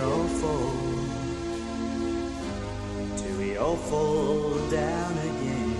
all fall, till we all fall down again.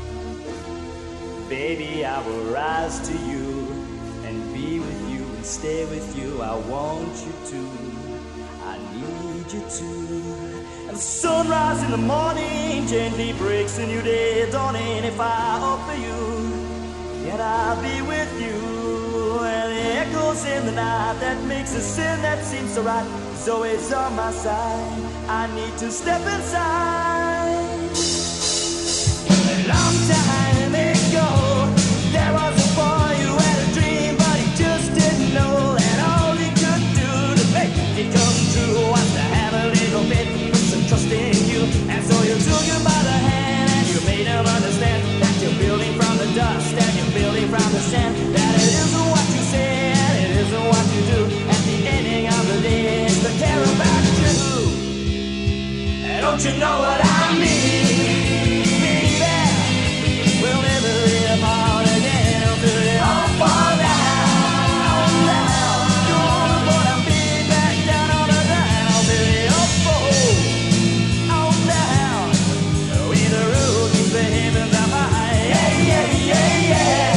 Baby, I will rise to you and be with you and stay with you. I want you to, I need you to. And the sunrise in the morning gently breaks a new day dawning. If I offer you, yet I'll be with you. And the echoes in the night that makes a sin that seems so right is always on my side. I need to step inside. A long time ago, there was a boy who had a dream, but he just didn't know that all he could do to make it come true was to have a little bit of some trust in you. And so you took him by the hand and you made him understand that you're building from the dust and you're building from the sand. That it isn't what you say and it isn't what you do. At the ending of the day, it's to care about you. And don't you know what I mean, baby? We'll never be apart again until it all falls down. Gonna put our feet back down on the ground until it all falls down. We the road keeps the heavens up high. Yeah, yeah, yeah, yeah.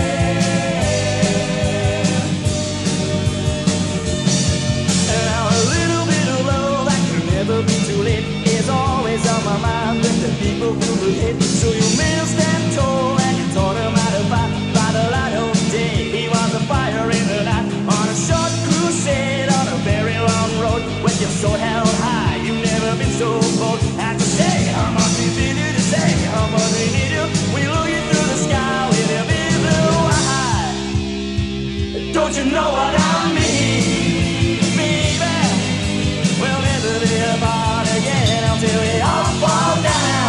Now a little bit of love that can never be too late is always on my mind with the people who will hit. So you made him stand tall and you taught him how to fight by the light of day. He was a fire in the night on a short crusade on a very long road with your sword held high. You've never been so bold. Had to say how much we feel you, to say how much we need you. We look you through the sky with your big blue eye. Don't you know what I mean, baby? We'll never be apart again until we all fall down.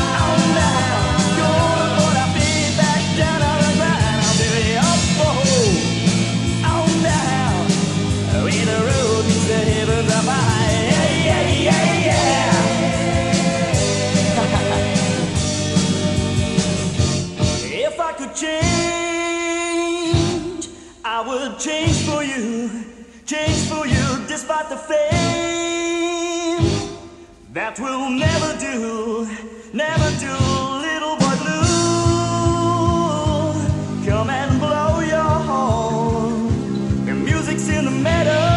Gonna put our feet back down on the ground until we all fall down. We the road keeps the heavens up high. Yeah, yeah, yeah, yeah. If I could change, I would change for you, despite the fame that will never do, little boy blue. Come and blow your horn, the music's in the meadow,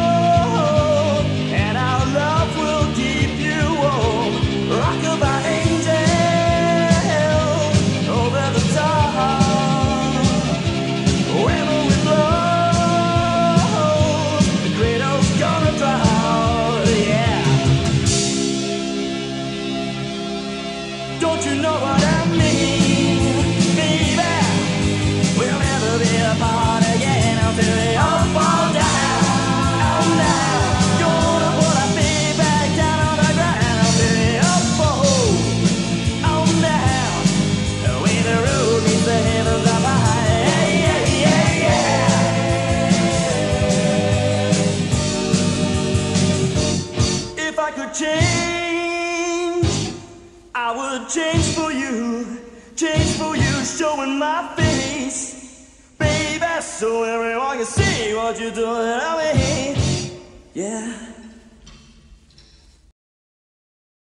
and our love will keep you warm. Rockabye angel, over the top, wherever we blow, the cradle's gonna drop, yeah. Don't you know what I mean, baby? We'll never be apart again until we all fall down. Gonna put our feet back down on the ground until we all fall down. When the road meets the heavens up high. Yeah, yeah, yeah. If I could change, I would change for you, showing my face, baby, so everyone can see what you're doing. I mean, yeah.